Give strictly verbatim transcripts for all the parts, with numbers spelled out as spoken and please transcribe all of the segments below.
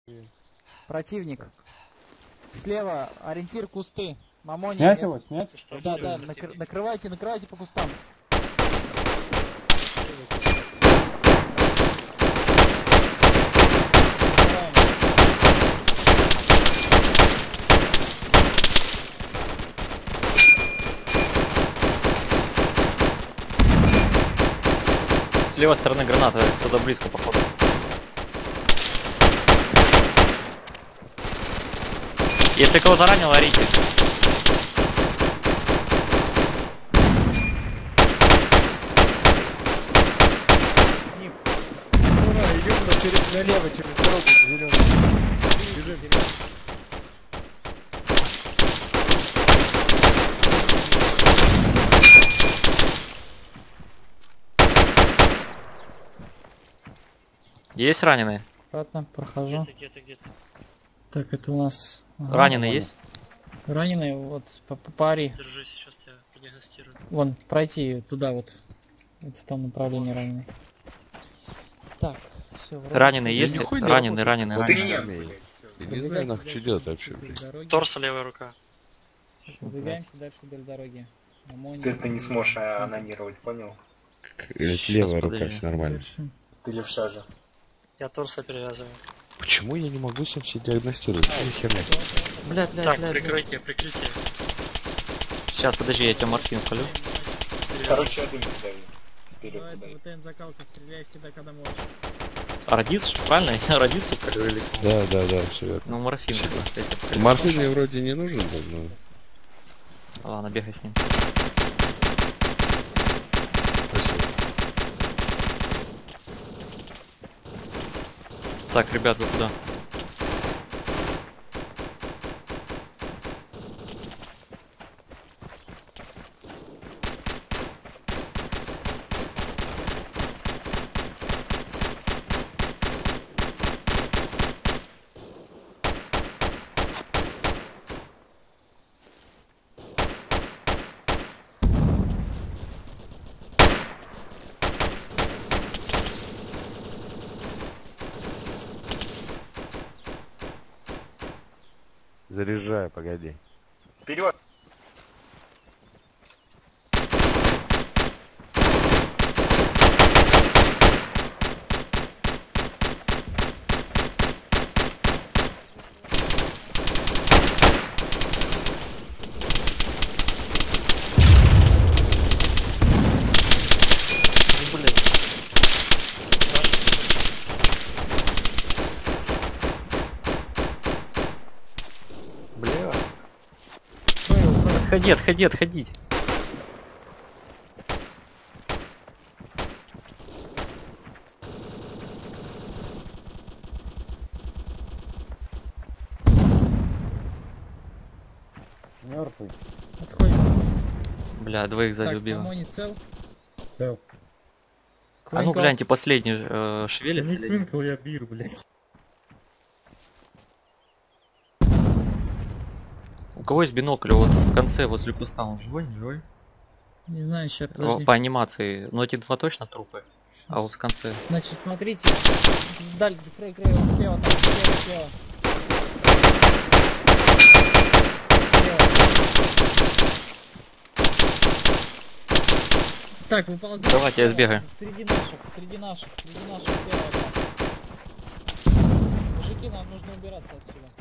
Противник. Слева ориентир кусты. Мамони. Снять его, снять? Да, да, накр... накрывайте, накрывайте по кустам. С левой стороны граната, туда близко походу. Если кого-то ранил, орите. Идем налево через дорогу зеленую. Бежим. Есть раненые? Ладно, прохожу. Где-то, где-то, где-то. Так, это у нас... Ага. Раненые есть? Раненые, вот, по, по паре. Держись, сейчас тебя продиагностирую. Вон, пройти туда вот. Вот в том направлении раненые. Так, все. Раненые есть? нихуя не Раненые, раненые, Вот раненые. Я не знаю, нахуй что делать вообще, блядь. Торса, левая рука. Выдвигаемся дальше вдоль дороги. Мамони. Ты, ты не сможешь а, анонировать, понял? Или Щас, левая рука, подожди. все нормально. Ты левша же. Я торса перевязываю. Почему я не могу сам себя диагностировать? Что за херня? Бля, бля, Так, бля, бля. прикрытие, прикрытие. Сейчас, подожди, я тебе морфин вколю. Короче, один даю. Вперед Называется дай. ВТН закалка, стреляй всегда, когда можешь. Радист, правильно? Я радист вколю или... Да, да, да, все верно. Ну, морфин. я тебе вколю. Морфин мне вроде не нужен был, но... Ладно, бегай с ним. Спасибо. Так, ребят, вы куда? Заряжаю, погоди. Вперед! Бля. Отходи, отходи, отходить. Мертвый. Отходим. Бля, двоих сзади Так, убил. Мамони цел. Цел. А ну гляньте, последний э, шевелится или нет? я бир, блядь. У кого есть бинокль? Вот в конце возле куста он живой, не живой? Не знаю, сейчас, О, подожди. по анимации. Но эти два точно трупы. А вот в конце. Значит, смотрите. Даль, край, край, вот слева, там, слева, слева. Слева. Так, выползаем. Давайте, я слева, сбегаю. Среди наших, среди наших, среди наших слева одна. Мужики, нам нужно убираться отсюда.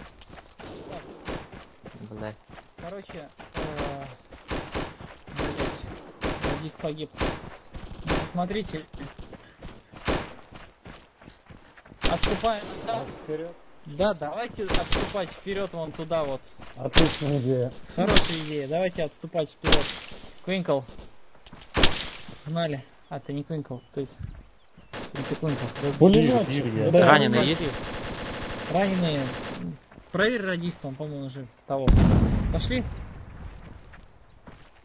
Так, Бля. короче, э, блядь, радист погиб. Смотрите. Отступаем назад. Вперед. Да, давайте отступать вперед вон туда вот. Отличная идея. Хорошая идея. Давайте отступать вперед. Квинкл. Погнали. А, ты не Квинкл, ты... Не ты Квинкл. Пулемет. Да, Раненые пошли. есть? Раненые. Проверь радиста, он, по-моему, уже того. Пошли?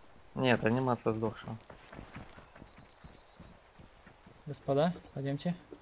Нет, анимация сдохшего. Господа, пойдемте.